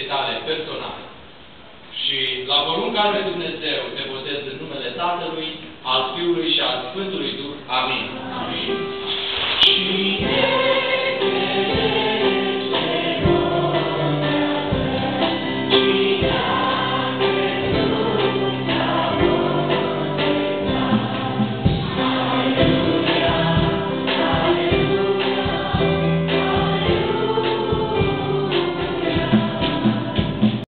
tale personale. Și la porunca lui Dumnezeu te botez în numele Tatălui, al Fiului și al Sfântului Duh. Amin. Amin.